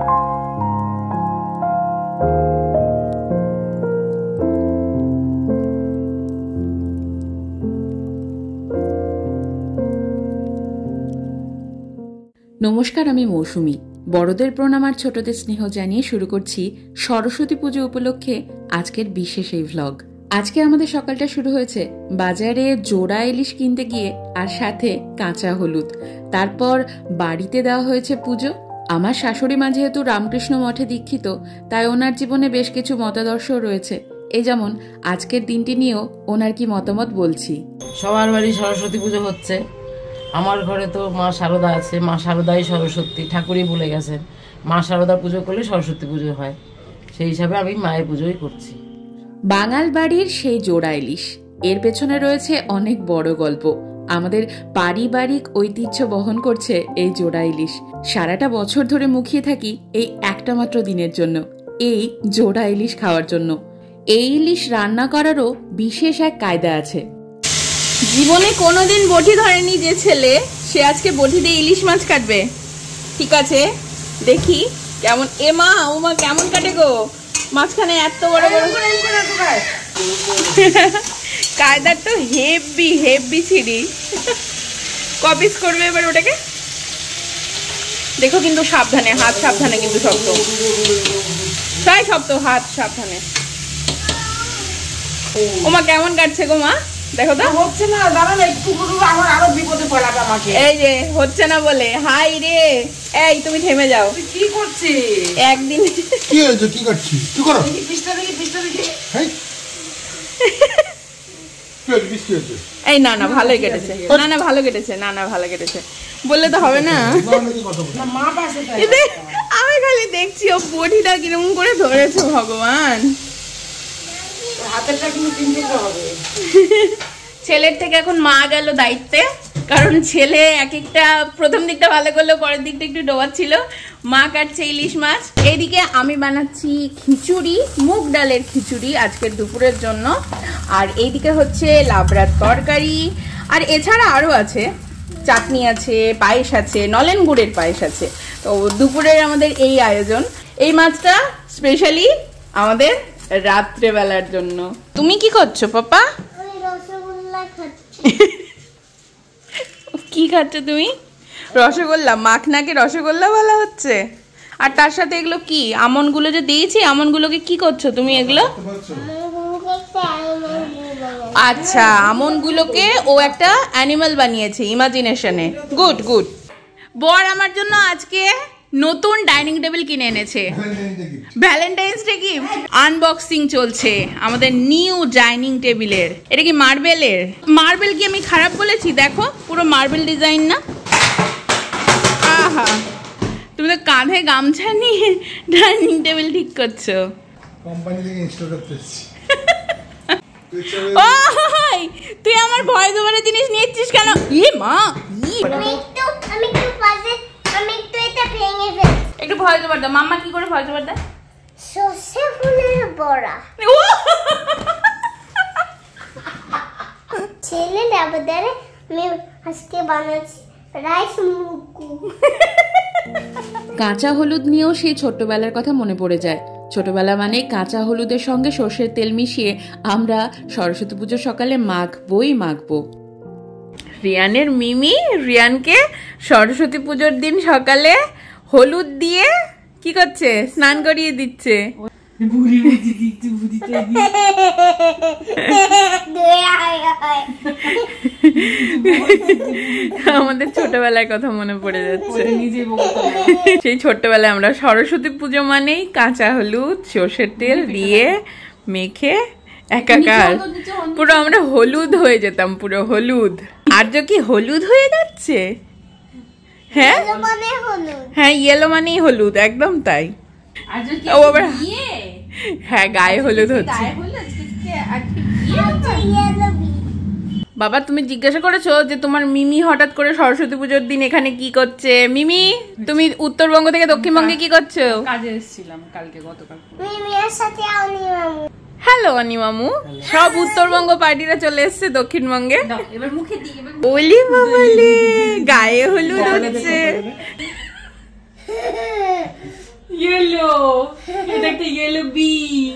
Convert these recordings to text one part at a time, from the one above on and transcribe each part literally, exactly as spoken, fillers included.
নমস্কার, আমি মৌসুমী। বড়দের প্রণাম আর ছোটদের স্নেহ জানিয়ে শুরু করছি সরস্বতী পুজো উপলক্ষে আজকের বিশেষ এই ভ্লগ। আজকে আমাদের সকালটা শুরু হয়েছে বাজারে জোড়া ইলিশ কিনতে গিয়ে, আর সাথে কাঁচা হলুদ। তারপর বাড়িতে দেওয়া হয়েছে পুজো। আমার শাশুড়ি মা যেহেতু রামকৃষ্ণ মঠে দীক্ষিত, তাই ওনার জীবনে বেশ কিছু মতাদর্শ রয়েছে। এই যেমন আজকের দিনটি নিয়েও ওনার কি মতামত বলছি। সবার বাড়ি সরস্বতী পুজো হচ্ছে, আমার ঘরে তো মা শারদা আছে। মা শারদাই সরস্বতী, ঠাকুরই বলে গেছেন মা শারদা পুজো করলে সরস্বতী পুজো হয়, সেই হিসাবে আমি মায়ের পুজোই করছি। বাঙাল বাড়ির সেই জোড়া ইলিশ, এর পেছনে রয়েছে অনেক বড় গল্প। আমাদের পারিবারিক ঐতিহ্য বহন করছে এই জোড়া ইলিশ। সারাটা বছর ধরে মুখিয়ে থাকি এই একটা মাত্র দিনের জন্য, এই জোড়া ইলিশ খাওয়ার জন্য। এই ইলিশ রান্না করারও বিশেষ এক কায়দা আছে। জীবনে কোনোদিন বটি ধরেনি যে ছেলে, সে আজকে বটি দিয়ে ইলিশ মাছ কাটবে। ঠিক আছে, দেখি কেমন। এ মা, ও মা কেমন কাটে গো মাঝখানে এত বড় বড় কায়দার তো হেভি হেভি ছিড়ি। কপিস করবে এবার ওটাকে, দেখো কিন্তু সাবধানে, হাত সাবধানে, কিন্তু শক্ত, তাই শক্ত, হাত সাবধানে। ও মা কেমন কাটছে গো মা, দেখো তো। হচ্ছে না, দাঁড়ান একটু, আমার আরো বিপদে পড়াবে আমাকে। এই যে হচ্ছে না বলে, হাই রে। এই তুমি থেমে যাও, কি করছিস? একদিন কি হয়েছে, কি করছিস? তুই করো পিসটা দেখি, পিসটা দেখি। হেই কি হয়েছে, পিস কি হয়েছে? এই না না ভালোই কেটেছে, না না ভালো কেটেছে, না না ভালো কেটেছে বললে তো হবে না। না মা পাশে তাই। আমি খালি দেখছি ও বটিটা কিরকম করে ধরেছে ভগবান। হাতেরটা কিন্তু তিনটে হবে। ছেলের থেকে এখন মা গেল দায়িত্বে, কারণ ছেলে এক একটা প্রথম দিকটা ভালো করলো, পরের দিকটা একটু ডোবাচ্ছিল। মা কাটছে ইলিশ মাছ, এইদিকে আমি বানাচ্ছি খিচুড়ি, মুগ ডালের খিচুড়ি আজকের দুপুরের জন্য। আর এইদিকে হচ্ছে লাবড়ার তরকারি, আর এছাড়া আরও আছে, চাটনি আছে, পায়েস আছে, নলেন গুড়ের পায়েস আছে। তো দুপুরের আমাদের এই আয়োজন। এই মাছটা স্পেশালি আমাদের রাত্রেবেলার জন্য। তুমি কি করছো পাপা? কি খাচ্ছ তুমি? রসগোল্লা। মাখনাকে রসগোল্লা বলা হচ্ছে। আর তার সাথে এগুলো কি, আমনগুলো যে দিয়েছি, আমনগুলোকে কি করছো তুমি এগুলো? আচ্ছা, আমনগুলোকে ও একটা অ্যানিমাল বানিয়েছে ইমাজিনেশনে। Good good. বর আমার জন্য আজকে নতুন ডাইনিং টেবিল কিনে এনেছে, ভ্যালেন্টাইন্স ডে গিফট। আনবক্সিং চলছে আমাদের নিউ ডাইনিং টেবিলের। এটা কি মার্বেলের? মার্বেল কি আমি খারাপ বলেছি? দেখো পুরো মার্বেল ডিজাইন না? আহা, তুমি তো কাঁধে গামছা নিয়ে ডাইনিং টেবিল ঠিক করছো। কোম্পানি থেকে ইনস্টল করতেছি। ও তুই আমার ভয় দেওয়ার জিনিস নিয়েছিস কেন? ই মা, ই আমি একটু আমি একটু পাশে আমি একটু এটা ভেঙে ফেল। একটু ভয় দেওয়ার দাও। মাম্মা কি করে ভয় দেওয়ার দেয়? সর্ষে ফুলের বড়া। ছেলে আমাদের আমি আজকে বানাচ্ছি রাইস মুগু। কাঁচা হলুদ নিয়েও সেই ছোট্টবেলার কথা মনে পড়ে যায়। ছোটবেলা মানে কাঁচা হলুদের সঙ্গে সর্ষের তেল মিশিয়ে আমরা সরস্বতী পুজোর সকালে মাখবই মাখবো। রিয়ানের মিমি রিয়ানকে সরস্বতী পুজোর দিন সকালে হলুদ দিয়ে কি করছে? স্নান করিয়ে দিচ্ছে। আমাদের ছোটবেলার কথা মনে পড়ে যাচ্ছে। সেই ছোট্টবেলায় আমরা সরস্বতী পুজো মানেই কাঁচা হলুদ সর্ষের তেল দিয়ে মেখে একাকার, পুরো আমরা হলুদ হয়ে যেতাম, পুরো হলুদ। আর্য কি হলুদ হয়ে যাচ্ছে? হ্যাঁ হ্যাঁ, ইয়েলো মানেই হলুদ, একদম তাই। ও আবার হ্যাঁ, গায়ে হলুদ হচ্ছে। বাবা তুমি জিজ্ঞাসা করেছো যে তোমার মিমি হঠাৎ করে সরস্বতী পুজোর দিন এখানে কি করছে? মিমি, তুমি উত্তরবঙ্গ থেকে দক্ষিণবঙ্গে কি করছো? কাজে এসেছিলাম কালকে, গতকাল। মিমির সাথে আনি মামু। হ্যালো অনি মামু। সব উত্তরবঙ্গ পার্টিরা চলে এসছে দক্ষিণবঙ্গে। এবার মুখে দিই, এবার ওলি বাবালে, গায়ে হলুদ হচ্ছে। ইয়েলো, এটা একটা ইয়েলো বি।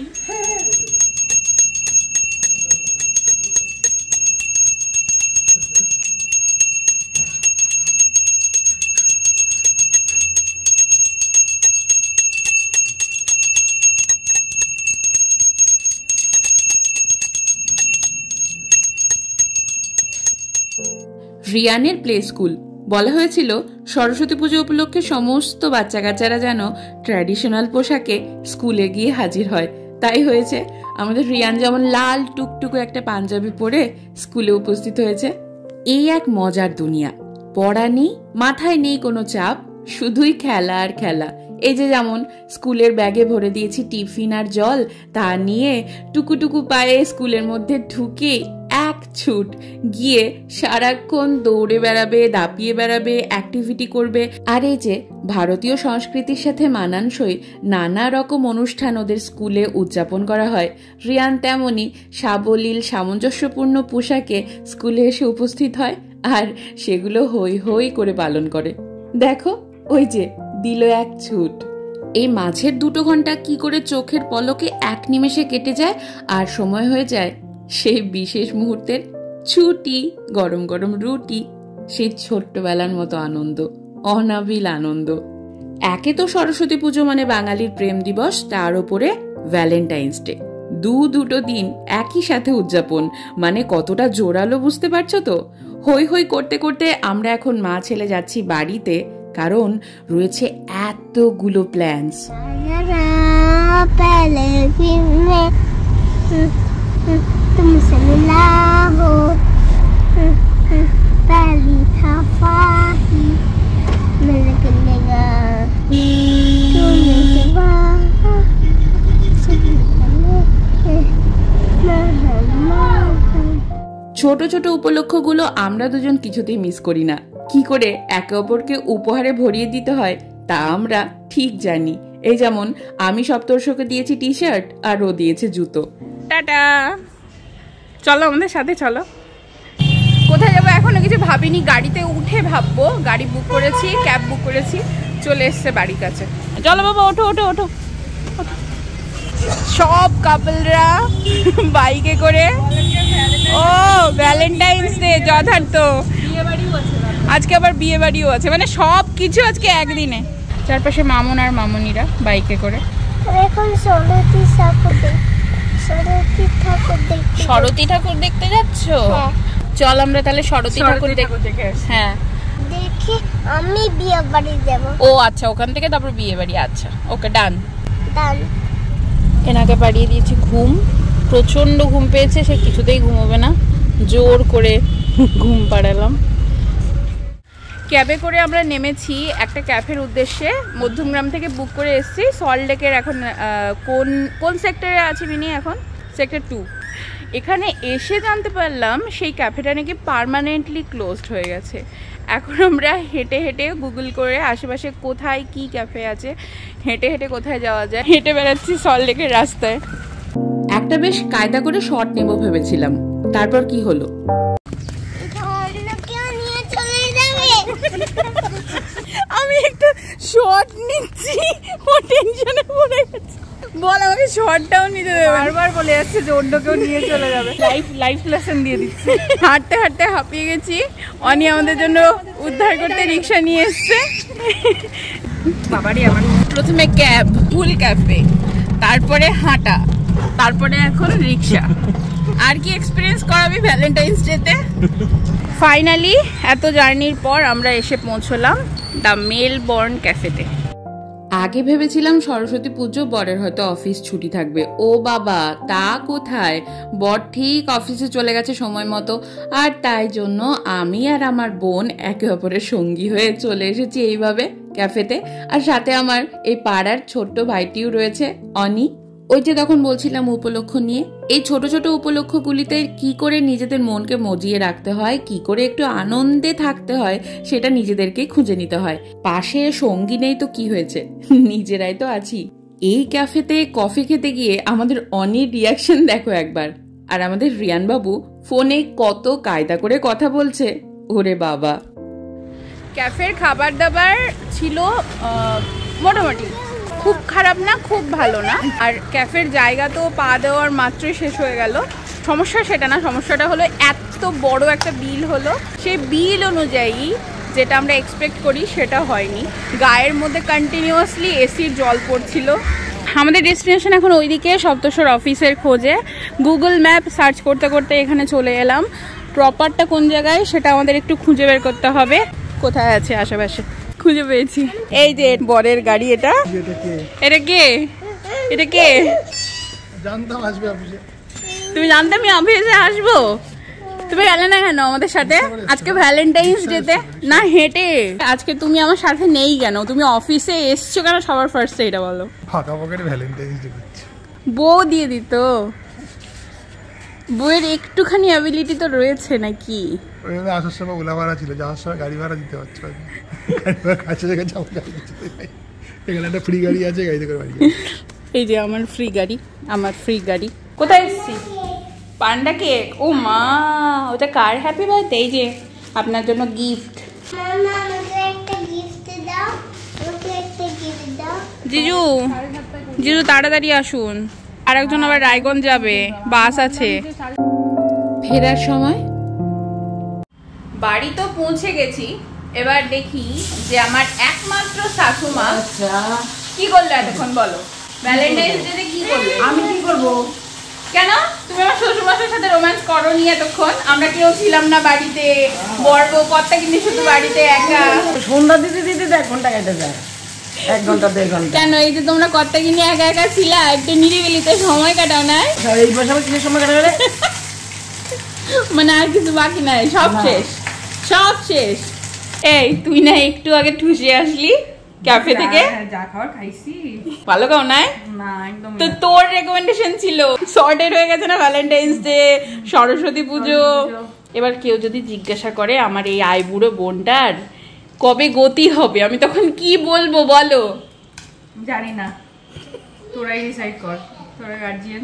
রিয়ানের প্লে স্কুল। বলা হয়েছিল সরস্বতী পুজো উপলক্ষে সমস্ত বাচ্চা কাচ্চারা যেন ট্র্যাডিশনাল পোশাকে স্কুলে গিয়ে হাজির হয়। তাই হয়েছে, আমাদের রিয়ান যেমন লাল টুকটুকু একটা পাঞ্জাবি পরে স্কুলে উপস্থিত হয়েছে। এই এক মজার দুনিয়া, পড়া নেই, মাথায় নেই কোনো চাপ, শুধুই খেলা আর খেলা। এই যে যেমন স্কুলের ব্যাগে ভরে দিয়েছি টিফিন আর জল, তা নিয়ে টুকুটুকু পায়ে স্কুলের মধ্যে ঢুকে এক ছুট গিয়ে সারাক্ষণ দৌড়ে বেড়াবে, দাপিয়ে বেড়াবে, অ্যাক্টিভিটি করবে। আর এই যে ভারতীয় সংস্কৃতির সাথে মানানসই নানা রকম অনুষ্ঠান ওদের স্কুলে উদযাপন করা হয়, রিয়ান তেমনই সাবলীল সামঞ্জস্যপূর্ণ পোশাকে স্কুলে এসে উপস্থিত হয় আর সেগুলো হই হই করে পালন করে। দেখো, ওই যে দিল এক ছুট। এই মাঝের দুটো ঘন্টা কি করে চোখের পলকে এক নিমেষে কেটে যায় আর সময় হয়ে যায় সেই বিশেষ মুহূর্তের ছুটি, গরম গরম রুটি, সেই ছোট্টবেলার মতো আনন্দ, অনাবিল আনন্দ। একে তো সরস্বতী পুজো মানে বাঙালির প্রেম দিবস, তার উপরে ভ্যালেন্টাইন্স ডে, দু দুটো দিন একই সাথে উদযাপন, মানে কতটা জোরালো বুঝতে পারছো তো। হই হই করতে করতে আমরা এখন মা ছেলে যাচ্ছি বাড়িতে, কারণ রয়েছে এতগুলো প্ল্যান্স। तुमसे मिला हो पहली दफाही मिल गया तुमने सिवा ছোট ছোট উপলক্ষগুলো আমরা দুজন কিছুতেই মিস করি না। কি করে একে অপরকে উপহারে ভরিয়ে দিতে হয় তা আমরা ঠিক জানি। এই যেমন আমি সপ্তর্ষকে দিয়েছি টি শার্ট আর ও দিয়েছে জুতো। টাটা, চলো আমাদের সাথে চলো। কোথায় যাবো এখনো কিছু ভাবিনি, গাড়িতে উঠে ভাববো। গাড়ি বুক করেছি, ক্যাব বুক করেছি, চলে এসছে বাড়ির কাছে। চলো বাবা, ওঠো ওঠো ওঠো। সব কাপলরা বাইকে করে, ও ভ্যালেন্টাইন্স ডে যথার্থ, আজকে আবার বিয়ে বাড়িও আছে, মানে সব কিছু আজকে একদিনে। চারপাশে মামুন আর মামুনিরা বাইকে করে। এখন সরস্বতী ঠাকুর সরস্বতী ঠাকুর দেখতে যাচ্ছ? চল আমরা তাহলে সরস্বতী ঠাকুর দেখে। হ্যাঁ দেখি, আমি বিয়ে বাড়ি যাব। ও আচ্ছা, ওখান থেকে তারপর বিয়ে বাড়ি। আচ্ছা ওকে, ডান ডান। এনাকে পাঠিয়ে দিয়েছি ঘুম, প্রচন্ড ঘুম পেয়েছে, সে কিছুতেই ঘুমোবে না, জোর করে ঘুম পাড়ালাম। ক্যাবে করে আমরা নেমেছি একটা ক্যাফের উদ্দেশ্যে, মধ্যমগ্রাম থেকে বুক করে এসেছি। সল্টলেকের এখন কোন কোন সেক্টরে আছে মিনি? এখন সেক্টর টু। এখানে এসে জানতে পারলাম সেই ক্যাফেটা নাকি পার্মানেন্টলি ক্লোজড হয়ে গেছে। এখন আমরা হেঁটে হেঁটে গুগল করে আশেপাশে কোথায় কি ক্যাফে আছে, হেঁটে হেঁটে কোথায় যাওয়া যায়, হেঁটে বেড়াচ্ছি সল্টলেকের রাস্তায়। একটা বেশ কায়দা করে শর্ট নেব ভেবেছিলাম, তারপর কি হলো? আমি একটা শর্ট নিচ্ছি, ও টেনশনে পড়ে গেছে। বল আমাকে শর্টটাও নিতে দেবে, বারবার বলে যাচ্ছে যে অন্য কেউ নিয়ে চলে যাবে। লাইফ লাইফ লেসন দিয়ে দিচ্ছে। হাঁটতে হাঁটতে হাঁপিয়ে গেছি, অনি আমাদের জন্য উদ্ধার করতে রিক্সা নিয়ে এসছে। বাবারই আমার প্রথমে ক্যাব, ফুল ক্যাফে, তারপরে হাঁটা, তারপরে এখন রিক্সা। আর কি এক্সপিরিয়েন্স করাবি ভ্যালেন্টাইন্স ডেতে? ফাইনালি এত জার্নির পর আমরা এসে পৌঁছলাম দ্য মেলবোর্ন ক্যাফেতে। আগে ভেবেছিলাম সরস্বতী পুজো বরের হয়তো অফিস ছুটি থাকবে। ও বাবা, তা কোথায়, বর ঠিক অফিসে চলে গেছে সময় মতো। আর তাই জন্য আমি আর আমার বোন একে অপরের সঙ্গী হয়ে চলে এসেছি এইভাবে ক্যাফেতে। আর সাথে আমার এই পাড়ার ছোট্ট ভাইটিও রয়েছে, অনি। ওই যে তখন বলছিলাম উপলক্ষ নিয়ে, এই ছোট ছোট উপলক্ষগুলিতে কি করে নিজেদের মনকে মজিয়ে রাখতে হয়, কি করে একটু আনন্দে থাকতে হয়, সেটা নিজেদেরকেই খুঁজে নিতে হয়। পাশে সঙ্গী নেই তো কি হয়েছে, নিজেরাই তো আছি। এই ক্যাফেতে কফি খেতে গিয়ে আমাদের অনির রিয়াকশন দেখো একবার। আর আমাদের রিয়ান বাবু ফোনে কত কায়দা করে কথা বলছে, ওরে বাবা। ক্যাফের খাবার দাবার ছিল মোটামুটি খুব খারাপ না, খুব ভালো না। আর ক্যাফের জায়গা তো পা দেওয়ার মাত্রই শেষ হয়ে গেল। সমস্যা সেটা না, সমস্যাটা হলো এত বড় একটা বিল হলো, সেই বিল অনুযায়ী যেটা আমরা এক্সপেক্ট করি সেটা হয়নি। গায়ের মধ্যে কন্টিনিউয়াসলি এসির জল পড়ছিল। আমাদের ডেস্টিনেশন এখন ওইদিকে, সপ্তশ্বর অফিসের খোঁজে গুগল ম্যাপ সার্চ করতে করতে এখানে চলে এলাম। প্রপারটা কোন জায়গায় সেটা আমাদের একটু খুঁজে বের করতে হবে। কোথায় আছে আশেপাশে, খুঁজে পেয়েছি। এই যে বরের গাড়ি। এটা এটা কে? এটা কে? জানতাম আসবে অফিসে। তুমি জানতে আমি অফিসে আসবো? তুমি গেলে না কেন আমাদের সাথে আজকে ভ্যালেন্টাইন্স ডেতে? না হেঁটে। আজকে তুমি আমার সাথে নেই কেন? তুমি অফিসে এসছো কেন সবার ফার্স্টে এটা বলো। ফাঁকা পকেটে ভ্যালেন্টাইন্স ডে করছি। বউ দিয়ে দিত। বউয়ের একটুখানি অ্যাবিলিটি তো রয়েছে নাকি? ওই জন্য আসার সময় ওলা ভাড়া ছিল, যাওয়ার সময় গাড়ি ভাড়া দিতে পারছো। গাড়ি ভাড়া কাছে জায়গায় যাবো, গাড়ি দিতে। এখানে একটা ফ্রি গাড়ি আছে, গাড়িতে করে বাড়ি। এই যে আমার ফ্রি গাড়ি, আমার ফ্রি গাড়ি। কোথায় এসছি? পান্ডা কেক। ও মা, ওটা কার হ্যাপি বার্থডে? এই যে আপনার জন্য গিফট। মামা আমাকে একটা গিফট দাও, আমাকে একটা গিফট দাও। জিজু জিজু তাড়াতাড়ি আসুন, আর একজন আবার রায়গঞ্জ যাবে, বাস আছে। ফেরার সময় বাড়ি তো পৌঁছে গেছি। এবার দেখি যে আমার একমাত্র শাশুমা কি করলো এতক্ষণ, বলো। ভ্যালেন্টাইন্স ডে কি করলে? আমি কি করবো? কেন তুমি আমার শ্বশুরমশাইয়ের সাথে রোম্যান্স করোনি এতক্ষণ? আমরা কেউ ছিলাম না বাড়িতে, বড় বউ কর্তা কিন্তু শুধু বাড়িতে একা। সন্ধ্যা দিতে দিতে এক ঘন্টা কেটে যায়, এক ঘন্টা দেড় ঘন্টা। কেন এই যে তোমরা কর্তা কিনে একা একা ছিলা, একটু নিরিবিলিতে সময় কাটাও না? এই বছর কিসের সময় কাটা গেলে মানে আর কিছু বাকি নাই, সব শেষ, সব শেষ। এই তুই না একটু আগে ঠুসে আসলি ক্যাফে থেকে, যা খাওয়ার খাইছি। ভালো খাও নাই? না একদম। তো তোর রেকমেন্ডেশন ছিল, সর্টেড হয়ে গেছে না ভ্যালেন্টাইন্স ডে, সরস্বতী পুজো। এবার কেউ যদি জিজ্ঞাসা করে আমার এই আইবুড়ো বোনটার কবে গতি হবে, আমি তখন কি বলবো বলো? জানি না, তোরাই ডিসাইড কর, তোরা গার্জিয়ান।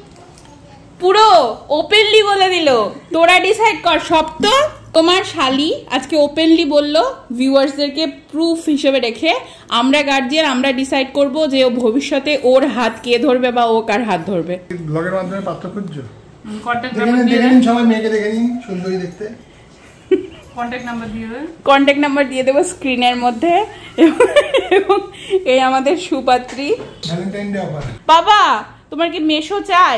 পুরো ওপেনলি বলে দিল, তোরা ডিসাইড কর। সব তো তোমার শালি আজকে ওপেনলি বললো, ভিউয়ার্সদেরকে প্রুফ হিসেবে রেখে আমরা গার্জিয়ান, আমরা ডিসাইড করব যে ও ভবিষ্যতে ওর হাত কে ধরবে বা ও কার হাত ধরবে। ব্লগের মাধ্যমে পাত্র খুঁজছো? কন্ট্যাক্ট দেখে নাম্বার নিন, দিয়ে দেখে নিন, সবাই মেয়েকে দেখে নিন, সুন্দরী দেখতে। কন্ট্যাক্ট নাম্বার দিয়ে দেন। কন্ট্যাক্ট নাম্বার দিয়ে দেবো স্ক্রিনের মধ্যে। এবং এই আমাদের সুপাত্রী। Valentine day offer. বাবা তোমার কি মেশো চাই?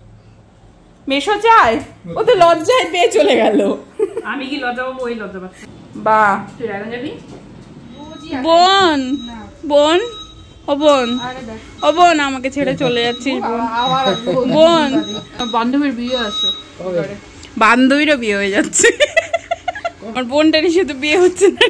মেশো চাই? ও তো লজ্জায় পেয়ে চলে গেল। আমি কি লজ্জা পাবো? ওই লজ্জা পাচ্ছে। বা তুই রায়গঞ্জ যাবি? বোন, বোন, ও বোন, ও বোন আমাকে ছেড়ে চলে যাচ্ছিস বোন? বান্ধবীর বিয়ে আছে, বান্ধবীরও বিয়ে হয়ে যাচ্ছে, আমার বোনটারই শুধু বিয়ে হচ্ছে না।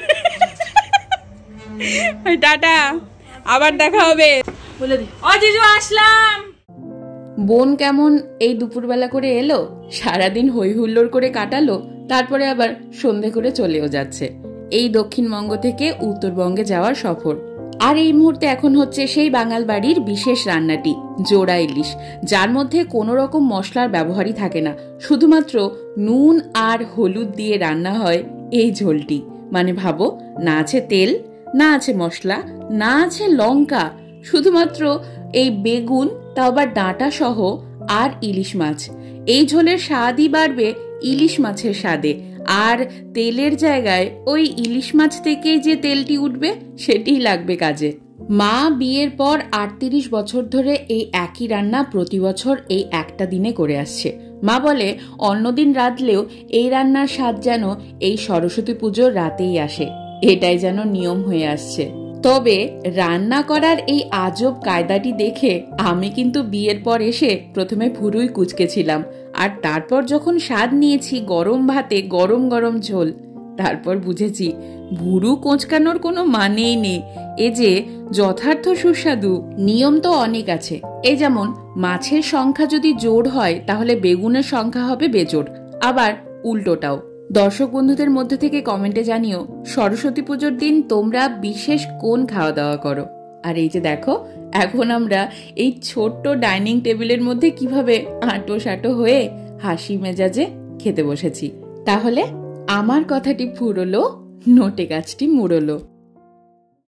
টাটা, আবার দেখা হবে। বলে দি ও জিজু আসলাম। বোন কেমন এই দুপুরবেলা করে এলো, সারাদিন হই হুল্লোড় করে কাটালো, তারপরে আবার সন্ধে করে চলেও যাচ্ছে। এই দক্ষিণবঙ্গ থেকে উত্তরবঙ্গে যাওয়ার সফর। আর এই মুহূর্তে এখন হচ্ছে সেই বাঙাল বাড়ির বিশেষ রান্নাটি, জোড়া ইলিশ, যার মধ্যে কোনো রকম মশলার ব্যবহারই থাকে না, শুধুমাত্র নুন আর হলুদ দিয়ে রান্না হয় এই ঝোলটি। মানে ভাবো, না আছে তেল, না আছে মশলা, না আছে লঙ্কা, শুধুমাত্র এই বেগুন, তাও আবার ডাঁটা সহ, আর ইলিশ মাছ। এই ঝোলের স্বাদই বাড়বে ইলিশ মাছের স্বাদে, আর তেলের জায়গায় ওই ইলিশ মাছ থেকে যে তেলটি উঠবে সেটিই লাগবে কাজে। মা বিয়ের পর আটত্রিশ বছর ধরে এই একই রান্না প্রতি বছর এই একটা দিনে করে আসছে। মা বলে অন্যদিন রাঁধলেও এই রান্নার স্বাদ যেন এই সরস্বতী পুজোর রাতেই আসে, এটাই যেন নিয়ম হয়ে আসছে। তবে রান্না করার এই আজব কায়দাটি দেখে আমি কিন্তু বিয়ের পর এসে প্রথমে ভুরুই কুঁচকেছিলাম, আর তারপর যখন স্বাদ নিয়েছি গরম ভাতে গরম গরম ঝোল, তারপর বুঝেছি ভুরু কোঁচকানোর কোনো মানেই নেই, এ যে যথার্থ সুস্বাদু। নিয়ম তো অনেক আছে, এই যেমন মাছের সংখ্যা যদি জোড় হয় তাহলে বেগুনের সংখ্যা হবে বেজোড়, আবার উল্টোটাও। দর্শক বন্ধুদের মধ্যে থেকে কমেন্টে জানিও সরস্বতী পুজোর দিন তোমরা বিশেষ কোন খাওয়া দাওয়া করো। আর এই যে দেখো, এখন আমরা এই ছোট্ট ডাইনিং টেবিলের মধ্যে কিভাবে আঁটো সাঁটো হয়ে হাসি মেজাজে খেতে বসেছি। তাহলে আমার কথাটি ফুরলো, নোটে গাছটি মুড়লো।